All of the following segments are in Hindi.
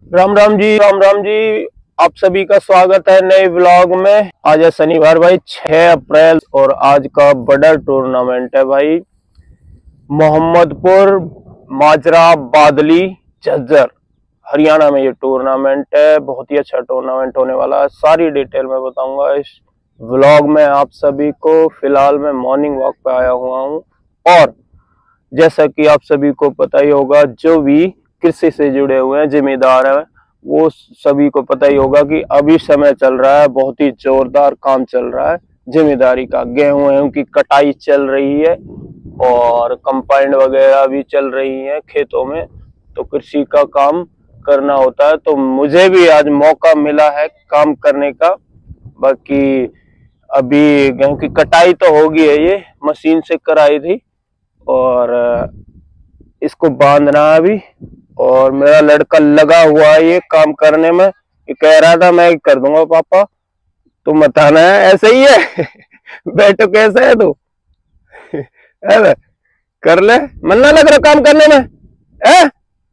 राम राम जी, राम राम जी। आप सभी का स्वागत है नए व्लॉग में। आज है शनिवार भाई, 6 अप्रैल, और आज का बड़ा टूर्नामेंट है भाई। मोहम्मदपुर माजरा बादली झज्जर हरियाणा में ये टूर्नामेंट है। बहुत ही अच्छा टूर्नामेंट होने वाला है। सारी डिटेल में बताऊंगा इस व्लॉग में आप सभी को। फिलहाल मैं मॉर्निंग वॉक पे आया हुआ हूँ, और जैसा कि आप सभी को पता ही होगा, जो भी कृषि से जुड़े हुए हैं, जिम्मेदार हैं, वो सभी को पता ही होगा कि अभी समय चल रहा है, बहुत ही जोरदार काम चल रहा है जिम्मेदारी का। गेहूं की कटाई चल रही है और कंपाइंड वगैरह भी चल रही है खेतों में, तो कृषि का काम करना होता है। तो मुझे भी आज मौका मिला है काम करने का। बाकी अभी गेहूं की कटाई तो होगी है, ये मशीन से कराई थी, और इसको बांधना है अभी। और मेरा लड़का लगा हुआ है ये काम करने में। ये कह रहा था मैं कर दूंगा पापा, तुम बताना है। ऐसे ही है बेटो, कैसे है तू? कर ले, मन ना लग रहा काम करने में है?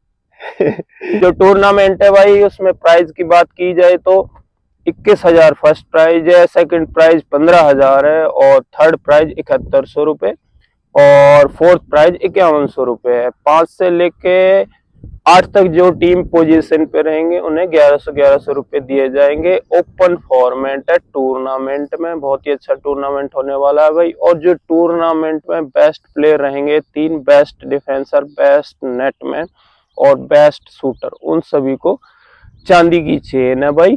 जो टूर्नामेंट है भाई, उसमें प्राइज की बात की जाए तो 21,000 फर्स्ट प्राइज है, सेकंड प्राइज 15,000 है, और थर्ड प्राइज 7100 रुपए, और फोर्थ प्राइज 5100 रुपए है। 5 से लेके 8 तक जो टीम पोजीशन पे रहेंगे उन्हें 1100 रुपए दिए जाएंगे। ओपन फॉर्मेट है टूर्नामेंट में। बहुत ही अच्छा टूर्नामेंट होने वाला है भाई। और जो टूर्नामेंट में बेस्ट प्लेयर रहेंगे, 3 बेस्ट डिफेंसर, बेस्ट नेटमैन और बेस्ट शूटर, उन सभी को चांदी की चेन है भाई।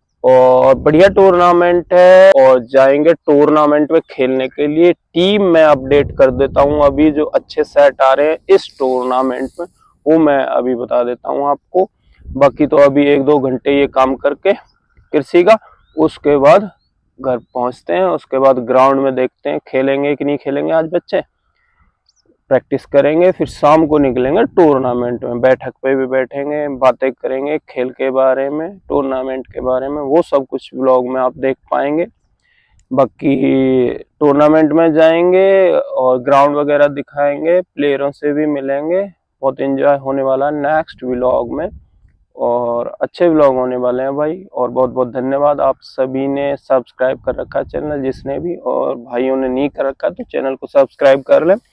और बढ़िया टूर्नामेंट है, और जाएंगे टूर्नामेंट में खेलने के लिए। टीम मैं अपडेट कर देता हूं, अभी जो अच्छे सेट आ रहे हैं इस टूर्नामेंट में वो मैं अभी बता देता हूं आपको। बाकी तो अभी 1-2 घंटे ये काम करके कृषि का, उसके बाद घर पहुंचते हैं। उसके बाद ग्राउंड में देखते हैं खेलेंगे कि नहीं खेलेंगे। आज बच्चे प्रैक्टिस करेंगे, फिर शाम को निकलेंगे टूर्नामेंट में। बैठक पे भी बैठेंगे, बातें करेंगे खेल के बारे में, टूर्नामेंट के बारे में। वो सब कुछ व्लॉग में आप देख पाएंगे। बाकी टूर्नामेंट में जाएंगे और ग्राउंड वगैरह दिखाएंगे, प्लेयरों से भी मिलेंगे। बहुत एंजॉय होने वाला है नेक्स्ट व्लॉग में, और अच्छे व्लॉग होने वाले हैं भाई। और बहुत बहुत धन्यवाद, आप सभी ने सब्सक्राइब कर रखा चैनल जिसने भी, और भाइयों ने नहीं कर रखा तो चैनल को सब्सक्राइब कर लें।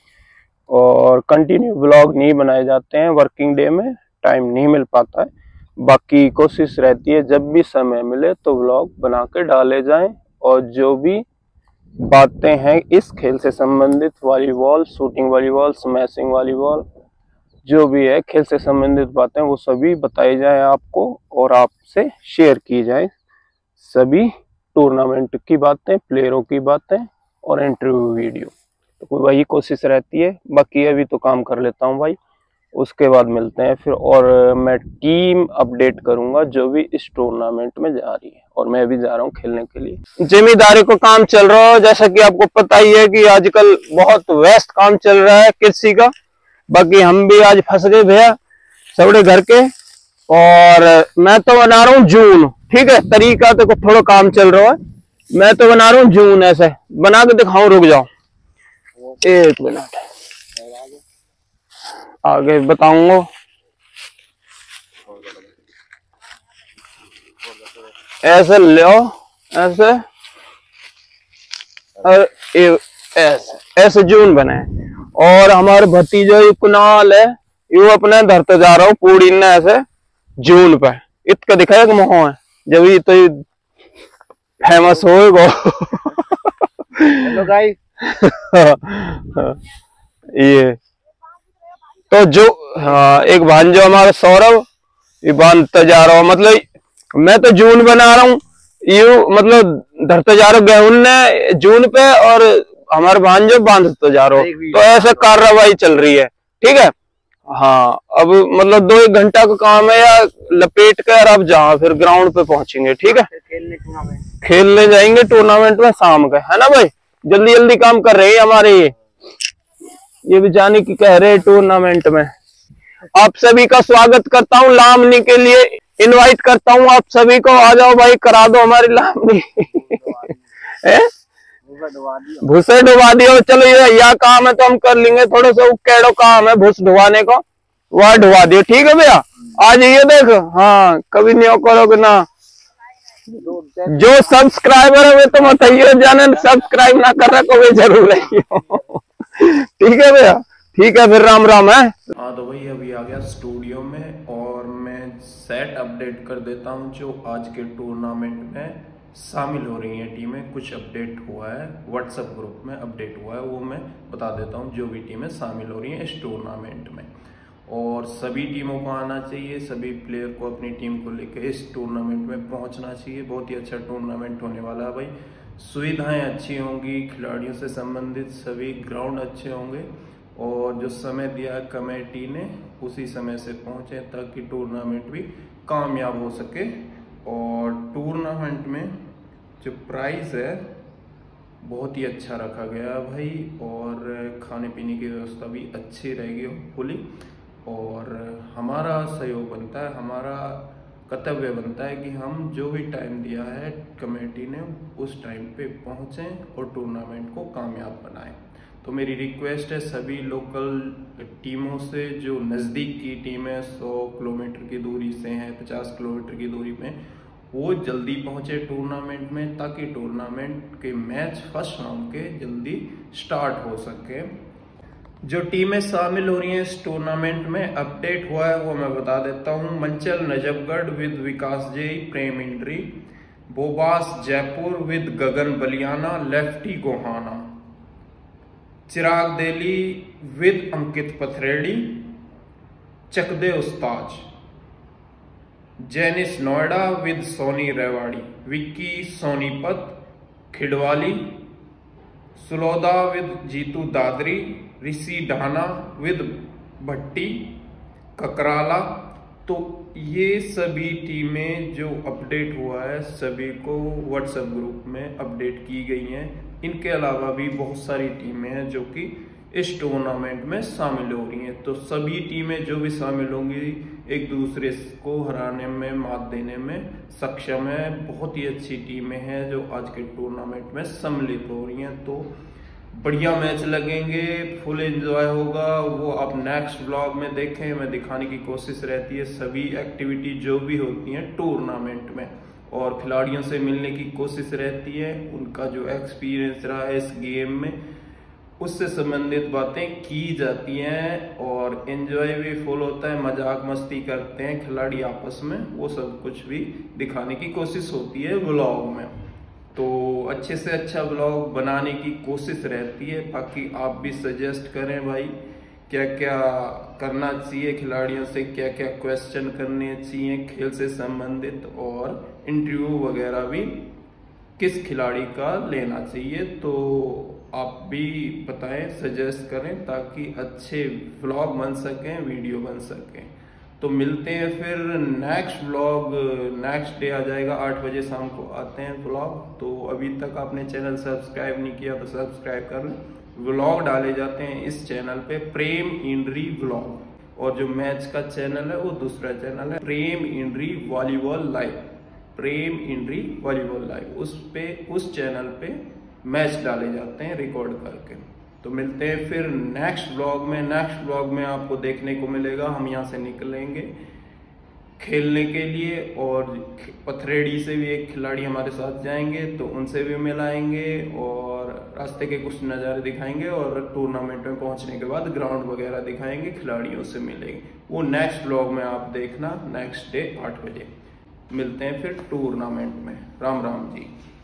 और कंटिन्यू व्लॉग नहीं बनाए जाते हैं, वर्किंग डे में टाइम नहीं मिल पाता है। बाकी कोशिश रहती है जब भी समय मिले तो व्लॉग बना के डाले जाएं। और जो भी बातें हैं इस खेल से संबंधित, volleyball, shooting volleyball, smashing volleyball, जो भी है खेल से संबंधित बातें, वो सभी बताई जाए आपको और आपसे शेयर की जाए। सभी टूर्नामेंट की बातें, प्लेयरों की बातें और इंटरव्यू वीडियो, तो वही कोशिश रहती है। बाकी अभी तो काम कर लेता हूँ भाई, उसके बाद मिलते हैं फिर। और मैं टीम अपडेट करूंगा जो भी इस टूर्नामेंट में जा रही है, और मैं भी जा रहा हूँ खेलने के लिए। जिम्मेदारी को काम चल रहा है, जैसा कि आपको पता ही है कि आजकल बहुत व्यस्त काम चल रहा है कृषि का। बाकी हम भी आज फंस गए भैया सबड़े घर के। और मैं तो बना रहा हूँ जून, ठीक है, तरीका तो थोड़ा काम चल रहा है। मैं तो बना रहा हूँ जून, ऐसे बना के दिखाऊं, रुक जाओ 1 मिनट, आगे बताऊंगा। ऐसे लो, ऐसे, और ऐसे जून बने। और हमारे भतीजा कुणाल है, ये अपने धरते जा रहा हूँ पूरी ने ऐसे जून पे। इतना दिखाया कि मोह है, जब ये तो फेमस होएगा। Hello guys. ये तो जो एक भांजो हमारा सौरभ, ये बांधते जा रहा हूँ। मतलब मैं तो जून बना रहा हूँ, यू मतलब धरते जा रहा हूँ गेहूं ने जून पे, और हमारे भांजो बांधते जा रहा हूँ। तो ऐसे कार्रवाई चल रही है, ठीक है। हाँ, अब मतलब 2-1 घंटा का काम है, या लपेट कर अब जहाँ फिर ग्राउंड पे पहुंचेंगे, ठीक है। खेलने जाएंगे टूर्नामेंट में शाम का, है ना भाई। जल्दी जल्दी काम कर रहे हैं हमारे ये भी जाने की कह रहे हैं टूर्नामेंट में। आप सभी का स्वागत करता हूँ लामनी के लिए, इनवाइट करता हूँ आप सभी को। आ जाओ भाई, करा दो हमारी लामनी। भूसे डुबा दियो, चलो ये या काम है तो हम कर लेंगे। थोड़ा सा कैडो काम है भूस ढुवाने को, वह ढुवा दियो, ठीक है भैया। आ जाइए देखो। हाँ कभी नहीं करोगे ना, जो सब्सक्राइबर है वे तो बताइए, जाने सब्सक्राइब ना कर रहा को वे जरूर है। ठीक है भैया, ठीक है फिर राम राम है। हाँ तो भाई अभी आ गया स्टूडियो में और मैं सेट अपडेट कर देता हूँ जो आज के टूर्नामेंट में शामिल हो रही हैं टीमें। कुछ अपडेट हुआ है व्हाट्सएप ग्रुप में, अपडेट हुआ है वो मैं बता देता हूँ। जो भी टीमें शामिल हो रही हैं इस टूर्नामेंट में, और सभी टीमों को आना चाहिए, सभी प्लेयर को अपनी टीम को लेकर इस टूर्नामेंट में पहुंचना चाहिए। बहुत ही अच्छा टूर्नामेंट होने वाला है भाई। सुविधाएं अच्छी होंगी, खिलाड़ियों से संबंधित सभी ग्राउंड अच्छे होंगे, और जो समय दिया है कमेटी ने उसी समय से पहुंचे ताकि टूर्नामेंट भी कामयाब हो सके। और टूर्नामेंट में जो प्राइस है बहुत ही अच्छा रखा गया है भाई, और खाने पीने की व्यवस्था भी अच्छी रहेगी होपफुली। और हमारा सहयोग बनता है, हमारा कर्तव्य बनता है कि हम जो भी टाइम दिया है कमेटी ने उस टाइम पे पहुंचें और टूर्नामेंट को कामयाब बनाएं। तो मेरी रिक्वेस्ट है सभी लोकल टीमों से, जो नज़दीक की टीमें 100 किलोमीटर की दूरी से हैं, 50 किलोमीटर की दूरी में, वो जल्दी पहुंचे टूर्नामेंट में ताकि टूर्नामेंट के मैच फर्स्ट राउंड के जल्दी स्टार्ट हो सके। जो टीमें शामिल हो रही हैं इस टूर्नामेंट में अपडेट हुआ है वो मैं बता देता हूं। मंचल Najafgarh with Vikas Jai Prem Indri, Bobas Jaipur with Gagan Baliyana lefty Gohana, Chirag Delhi with Ankit Pathredi Chakde Ustaz, Jainis Noida with Soni Rewari, Vicky Sonipat Khidwali, Suloda with Jitu Dadri, Rishi Dhana with Bhatti Kakrala. तो ये सभी टीमें जो अपडेट हुआ है सभी को व्हाट्सएप ग्रुप में अपडेट की गई हैं। इनके अलावा भी बहुत सारी टीमें हैं जो कि इस टूर्नामेंट में शामिल हो रही हैं। तो सभी टीमें जो भी शामिल होंगी एक दूसरे को हराने में, मात देने में सक्षम है। बहुत ही अच्छी टीमें हैं जो आज के टूर्नामेंट में सम्मिलित हो रही हैं। तो बढ़िया मैच लगेंगे, फुल एंजॉय होगा, वो आप नेक्स्ट व्लॉग में देखें। मैं दिखाने की कोशिश रहती है सभी एक्टिविटी जो भी होती हैं टूर्नामेंट में, और खिलाड़ियों से मिलने की कोशिश रहती है, उनका जो एक्सपीरियंस रहा है इस गेम में उससे संबंधित बातें की जाती हैं, और एंजॉय भी फुल होता है, मजाक मस्ती करते हैं खिलाड़ी आपस में, वो सब कुछ भी दिखाने की कोशिश होती है व्लॉग में। तो अच्छे से अच्छा व्लॉग बनाने की कोशिश रहती है। बाकी आप भी सजेस्ट करें भाई क्या क्या करना चाहिए खिलाड़ियों से, क्या क्या क्वेश्चन करने चाहिए खेल से संबंधित, और इंटरव्यू वगैरह भी किस खिलाड़ी का लेना चाहिए। तो आप भी बताएं, सजेस्ट करें ताकि अच्छे व्लॉग बन सकें, वीडियो बन सकें। तो मिलते हैं फिर नेक्स्ट व्लॉग, नेक्स्ट डे आ जाएगा 8 बजे शाम को आते हैं व्लॉग। तो अभी तक आपने चैनल सब्सक्राइब नहीं किया तो सब्सक्राइब कर लें। व्लॉग डाले जाते हैं इस चैनल पे प्रेम इंड्री व्लॉग, और जो मैच का चैनल है वो दूसरा चैनल है Prem Indri volleyball live, Prem Indri volleyball live. उस चैनल पे मैच डाले जाते हैं रिकॉर्ड करके। तो मिलते हैं फिर नेक्स्ट व्लॉग में। नेक्स्ट व्लॉग में आपको देखने को मिलेगा हम यहाँ से निकलेंगे खेलने के लिए, और पथरेड़ी से भी एक खिलाड़ी हमारे साथ जाएंगे तो उनसे भी मिलाएंगे, और रास्ते के कुछ नज़ारे दिखाएंगे, और टूर्नामेंट में पहुंचने के बाद ग्राउंड वगैरह दिखाएंगे, खिलाड़ियों से मिलेंगे। वो नेक्स्ट व्लॉग में आप देखना, नेक्स्ट डे 8 बजे मिलते हैं फिर टूर्नामेंट में। राम राम जी।